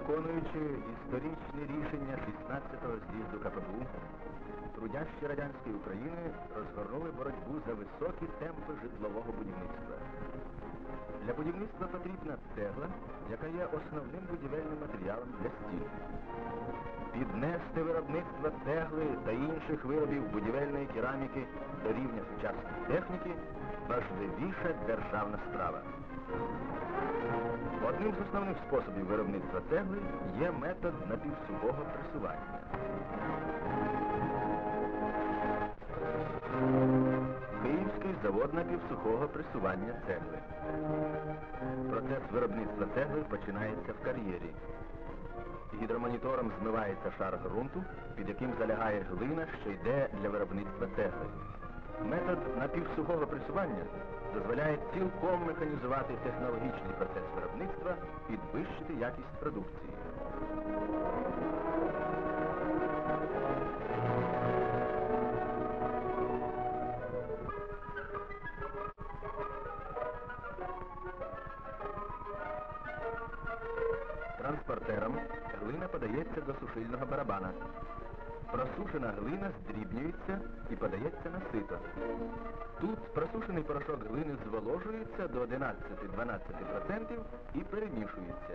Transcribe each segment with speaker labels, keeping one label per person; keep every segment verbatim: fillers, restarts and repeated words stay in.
Speaker 1: виконуючи історичні рішення шістнадцятого з'їзду ка пе бе у, трудящі радянської України розгорнули боротьбу за високі темпи житлового будівництва. Для будівництва потрібна цегла, яка є основним будівельним матеріалом для стін. Піднести виробництво цегли та інших виробів будівельної кераміки до рівня сучасної техніки – важливіша державна справа. Одним з основних способів виробництва цегли є метод напівсухого пресування. Київський завод напівсухого пресування цегли. Процес виробництва цегли починається в кар'єрі. Гідромонітором змивається шар ґрунту, під яким залягає глина, що йде для виробництва цегли. Метод напівсухого пресування дозволяє цілком механізувати технологічний процес виробництва, підвищити якість продукції. Транспортером глина подається до сушильного барабана. Просушена глина здрібнюється і подається на сито. Тут просушений порошок глини зволожується до одинадцяти-дванадцяти відсотків і перемішується.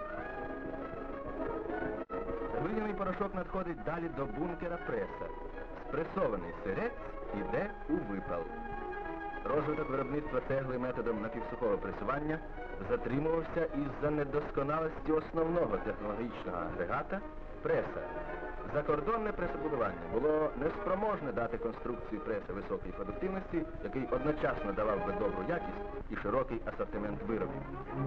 Speaker 1: Глиняний порошок надходить далі до бункера преса. Спресований сирець іде у випал. Розвиток виробництва цегли методом напівсухого пресування затримувався із-за недосконалості основного технологічного агрегата – преса. Закордонне пресобудування було неспроможне дати конструкції преса високої продуктивності, який одночасно давав би добру якість і широкий асортимент виробів.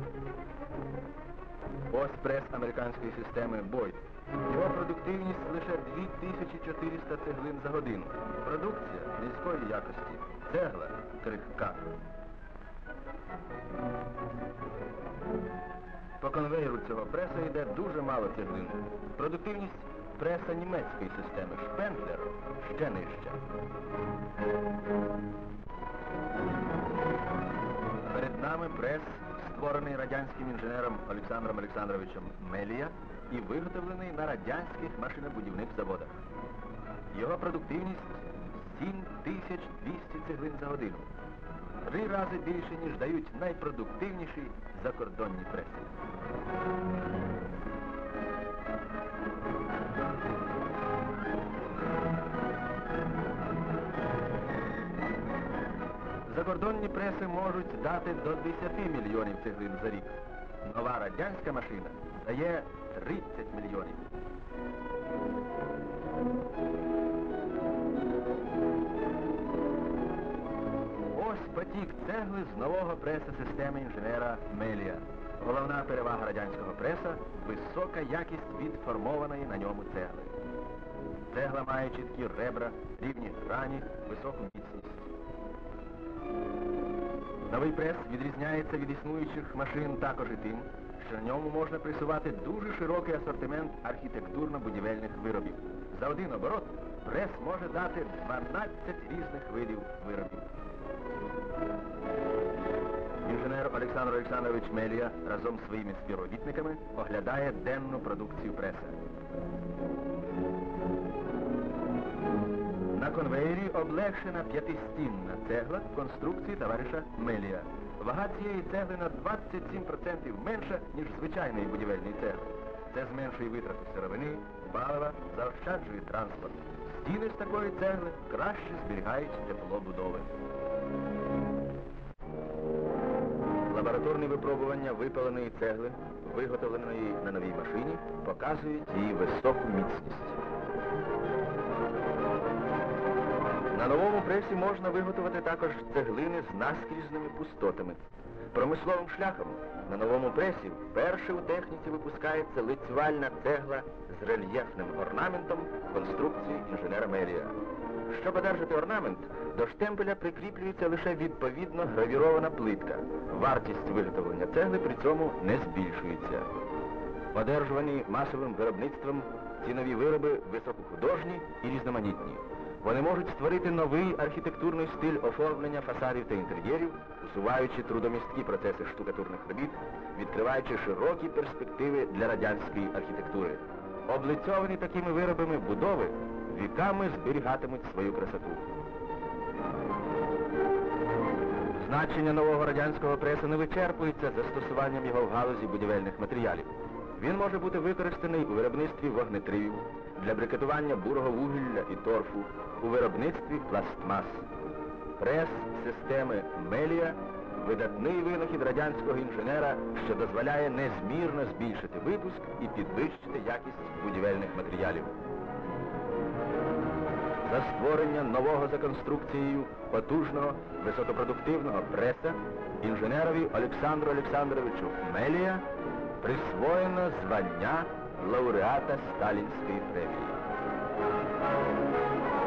Speaker 1: Ось прес американської системи Бойд. Його продуктивність лише дві тисячі чотириста цеглин за годину. Продукція низької якості. Цегла крихка. По конвейеру цього преса йде дуже мало цеглин. Продуктивність преса німецької системи Шпендлер ще нижча. Перед нами прес, створений радянським інженером Олександром Олександровичем Мелія і виготовлений на радянських машинобудівних заводах. Його продуктивність сім тисяч двісті цеглин за годину. Три рази більше, ніж дають найпродуктивніші закордонні преси. Закордонні преси можуть дати до десяти мільйонів цеглин за рік. Нова радянська машина дає тридцять мільйонів. Ось потік цегли з нового преса системи інженера Мелія. Головна перевага радянського преса – висока якість відформованої на ньому цегли. Цегла має чіткі ребра, рівні грані, високу міцність. Новий прес відрізняється від існуючих машин також і тим, що на ньому можна пресувати дуже широкий асортимент архітектурно-будівельних виробів. За один оборот прес може дати дванадцять різних видів виробів. Інженер Олександр Олександрович Мелія разом з своїми співробітниками оглядає денну продукцію преса. На конвеєрі облегшена п'ятистінна цегла конструкції товариша Мелія. Вага цієї цегли на двадцять сім відсотків менша, ніж звичайної будівельної цегли. Це зменшує витрати сировини, палива, заощаджує транспорт. Стіни з такої цегли краще зберігають тепло будови. Лабораторні випробування випаленої цегли, виготовленої на новій машині, показують її високу міцність. На новому пресі можна виготовити також цеглини з наскрізними пустотами. Промисловим шляхом на новому пресі вперше у техніці випускається лицювальна цегла з рельєфним орнаментом конструкції інженера Мелія. Щоб одержати орнамент, до штемпеля прикріплюється лише відповідно гравірована плитка. Вартість виготовлення цегли при цьому не збільшується. Одержувані масовим виробництвом ці нові вироби високохудожні і різноманітні. Вони можуть створити новий архітектурний стиль оформлення фасадів та інтер'єрів, усуваючи трудомісткі процеси штукатурних робіт, відкриваючи широкі перспективи для радянської архітектури. Облицьовані такими виробами будови віками зберігатимуть свою красоту. Значення нового радянського преса не вичерпується застосуванням його в галузі будівельних матеріалів. Він може бути використаний у виробництві вогнетривів, для брикетування бурого вугілля і торфу, у виробництві пластмас. Прес системи Мелія – видатний винахід радянського інженера, що дозволяє незмірно збільшити випуск і підвищити якість будівельних матеріалів. За створення нового за конструкцією потужного високопродуктивного преса інженерові Олександру Олександровичу Мелія присвоєно звання лауреата Сталінської премії.